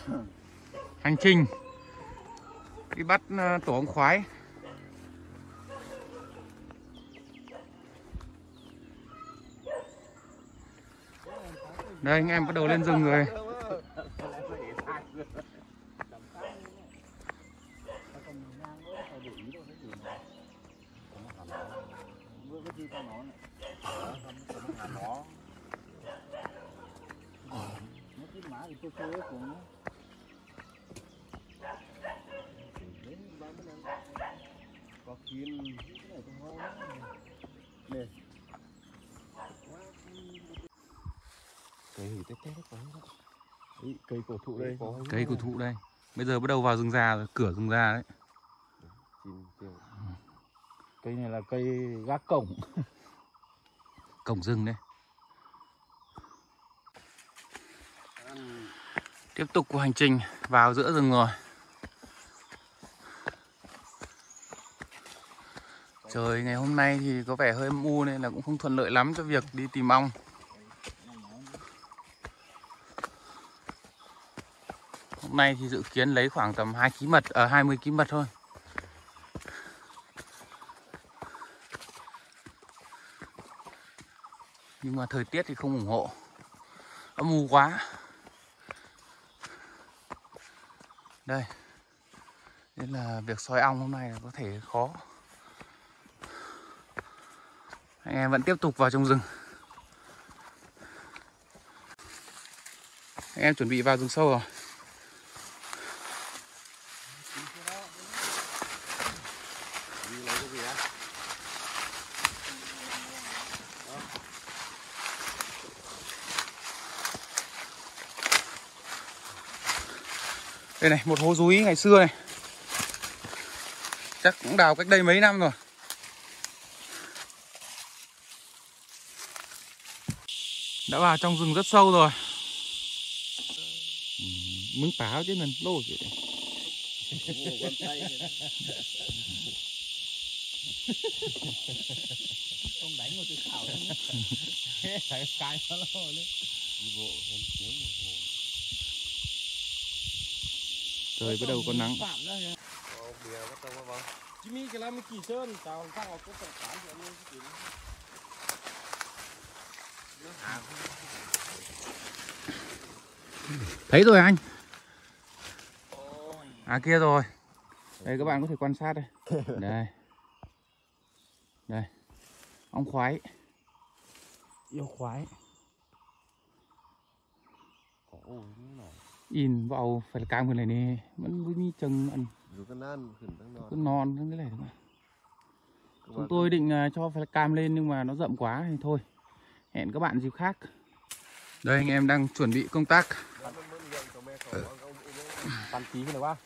hành trình đi bắt tổ ong khoái. Đây anh em bắt đầu lên rừng rồi. Cây cổ thụ đây. Cây cổ thụ đây. Bây giờ bắt đầu vào rừng già rồi, cửa rừng già đấy. Cây này là cây gác cổng. Cổng rừng đây. Tiếp tục cuộc hành trình vào giữa rừng rồi. Trời ngày hôm nay thì có vẻ hơi âm u nên là cũng không thuận lợi lắm cho việc đi tìm ong. Hôm nay thì dự kiến lấy khoảng tầm 2 kg mật, 20 kg mật thôi. Nhưng mà thời tiết thì không ủng hộ. Âm u quá. Đây. Nên là việc soi ong hôm nay là có thể khó. Anh em vẫn tiếp tục vào trong rừng. Anh em chuẩn bị vào rừng sâu rồi. Đây này, một hố dúi ngày xưa này. Chắc cũng đào cách đây mấy năm rồi. Đã vào trong rừng rất sâu rồi. Mứng báo chứ lần lô gì đấy. Không đánh một từ khảo nữa. Phải cái nó lô nữa. Trời bắt đầu có nắng. Jimmy cái làm kỳ sơn tao sang học có phải phá chuyện luôn chứ. Thấy rồi anh. À kia rồi. Đây các bạn có thể quan sát đây. Đây. Đây. Ong khoái. Yêu khoái. In vào phải cam cái này nè, vẫn với mi chừng ăn. Cứ non cái này thôi. Chúng tôi định cho phải cam lên nhưng mà nó rậm quá thì thôi. Hẹn các bạn dịp khác. Đây anh em đang chuẩn bị công tác. Tàn tí cái này quá.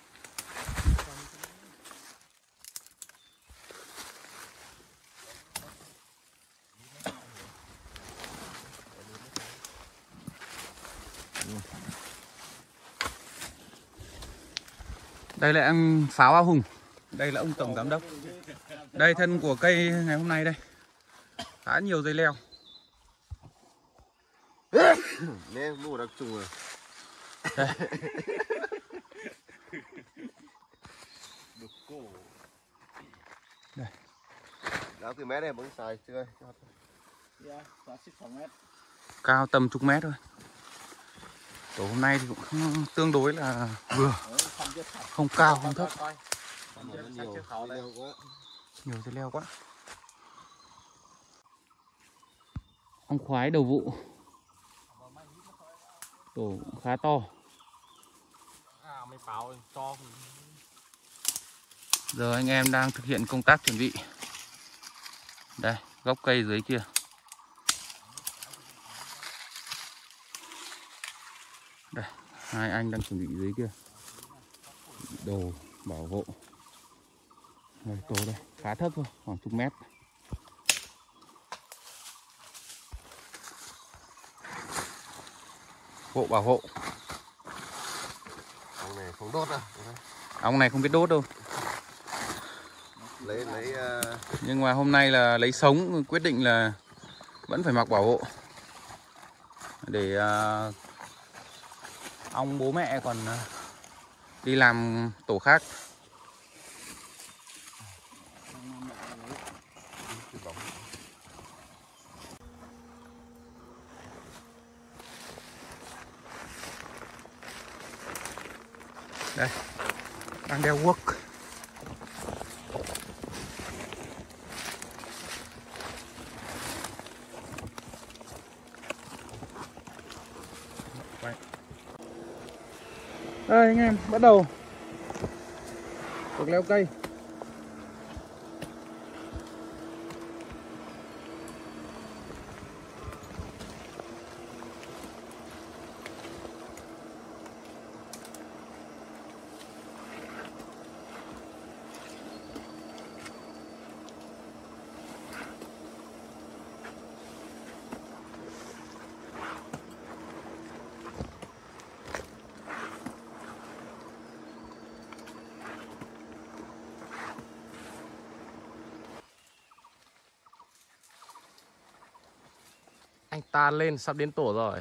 Đây là anh Pháo A Hùng. Đây là ông tổng giám đốc. Đây thân của cây ngày hôm nay đây. Khá nhiều dây leo. Nè, mua đặc trùng rồi. Đây. Đây. Đào từ mét này bóng xài chưa? Cao tầm chục mét thôi. Tổ hôm nay thì cũng tương đối là vừa. Không cao không thấp. Nhiều dây leo quá. Ong khoái đầu vụ. Tổ cũng khá to. Giờ anh em đang thực hiện công tác chuẩn bị. Đây, gốc cây dưới kia. Đây, hai anh đang chuẩn bị dưới kia. Đồ bảo hộ. Đây, tổ đây, khá thấp thôi, khoảng chục mét. Hộ bảo hộ. Ong này không đốt à? Ong này không biết đốt đâu. Lấy Nhưng mà hôm nay là lấy sống, quyết định là vẫn phải mặc bảo hộ để Ông bố mẹ còn đi làm tổ khác. Đây, đang đeo guốc. Đây anh em, bắt đầu cuộc leo cây. Anh ta lên sắp đến tổ rồi.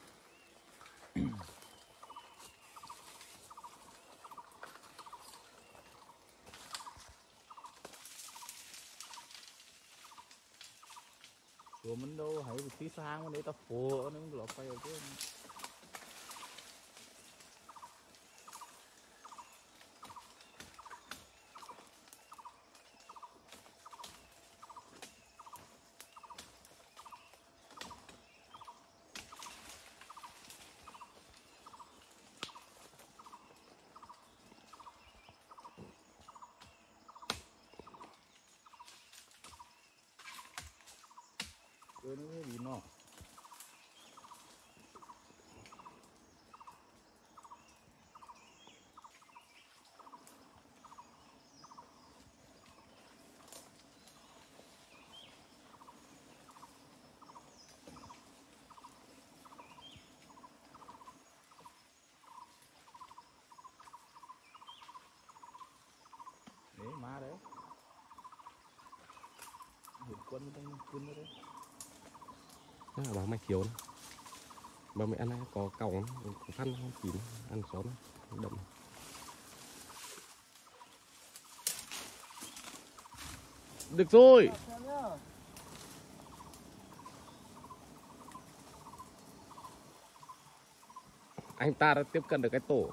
Của mình đâu hãy một tí sang mà để ta phô nó lọt phải chứ. Nó bị nó. Đấy má đấy. Một quân đang quân đấy. Đó là bà mai thiếu đó. Bà mẹ ăn có còng có phân không chín ăn xóm đậm. Được rồi. Anh ta đã tiếp cận được cái tổ.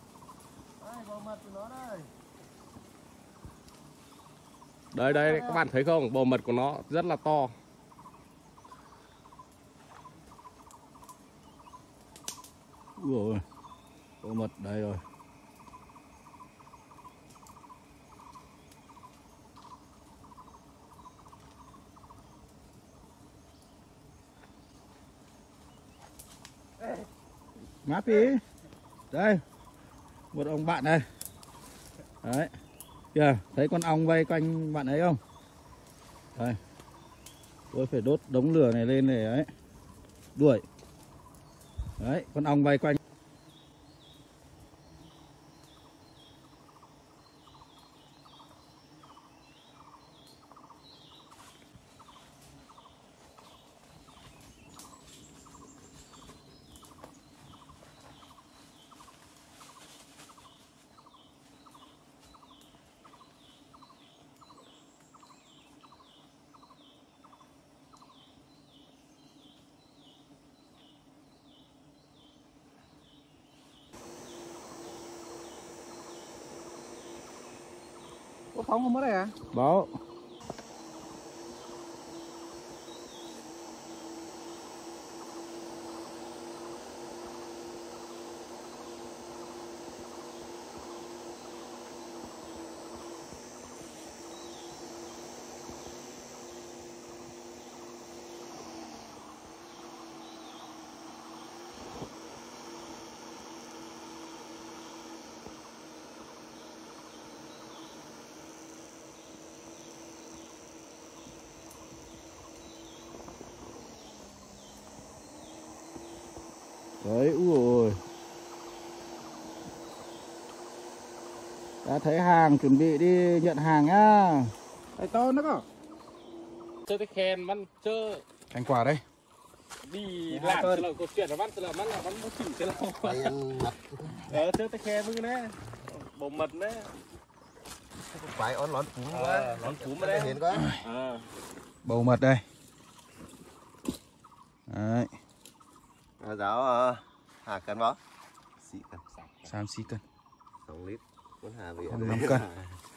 Đây đây các bạn thấy không, bầu mật của nó rất là to. Ui, bầu mật đây rồi. Má phí. Đây, một ông bạn đây. Đấy, kìa, thấy con ong vây quanh bạn ấy không? Đây, tôi phải đốt đống lửa này lên để ấy đuổi. Đấy, con ong vây quanh. Có phóng không mất đây à? Đó. Đấy, ui ôi. Đã thấy hàng, chuẩn bị đi nhận hàng nhá. Đây to nữa cơ. Chơi cái khen bắn chơi. Thành quả đây. đi làm từ lâu câu chuyện là bắn nó chỉnh từ lâu. Tay ăn mặt. Chơi tay khe với cái đấy, bầu mật đấy. Phải ón lón cúm quá. Lón cúm ở đây. Hiền quá. Bầu mật đây. Đấy. Giáo hà cân bó. Xị cân. Xám xí cân. 2 lít. Muốn hà về. Còn 5 cân.